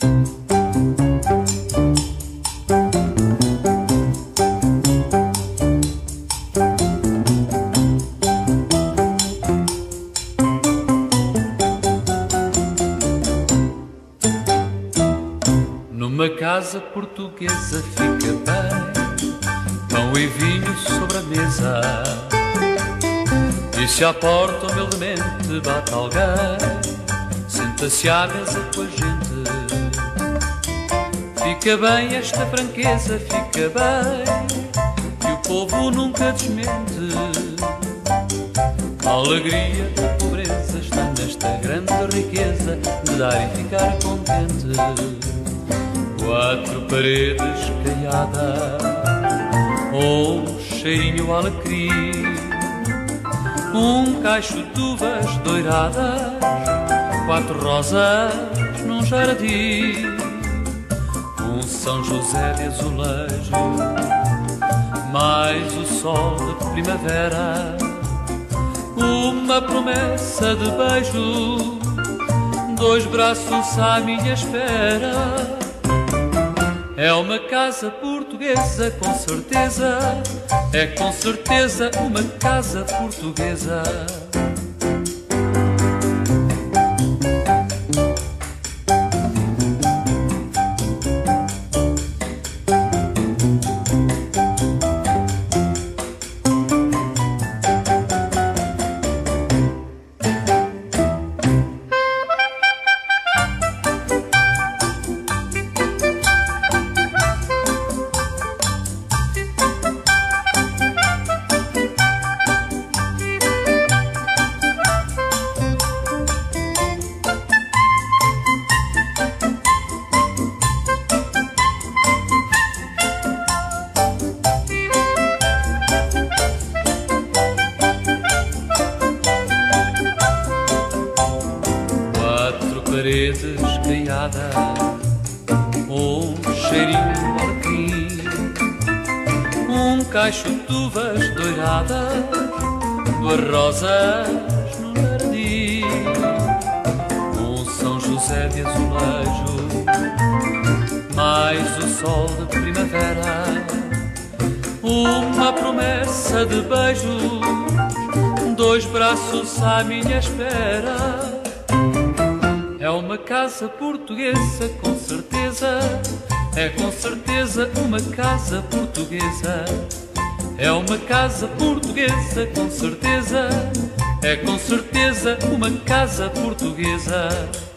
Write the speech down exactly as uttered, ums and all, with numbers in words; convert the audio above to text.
Numa casa portuguesa fica bem, pão e vinho sobre a mesa. E se à porta humildemente bate alguém, senta-se à mesa com a gente. Fica bem esta franqueza, fica bem, que o povo nunca desmente. A alegria da pobreza está nesta grande riqueza de dar e ficar contente. Quatro paredes caiadas, um cheirinho alecrim, um cacho de uvas doiradas, quatro rosas num jardim, um São José de azulejo, mais o sol de primavera, uma promessa de beijo, dois braços à minha espera. É uma casa portuguesa, com certeza, é com certeza uma casa portuguesa. Paredes caiadas, um cheirinho alecrim, um cacho de uvas doiradas, duas rosas no jardim, um São José de azulejo, mais o sol de primavera, uma promessa de beijos, dois braços à minha espera. É uma casa portuguesa, com certeza, é com certeza uma casa portuguesa. É uma casa portuguesa, com certeza, é com certeza uma casa portuguesa.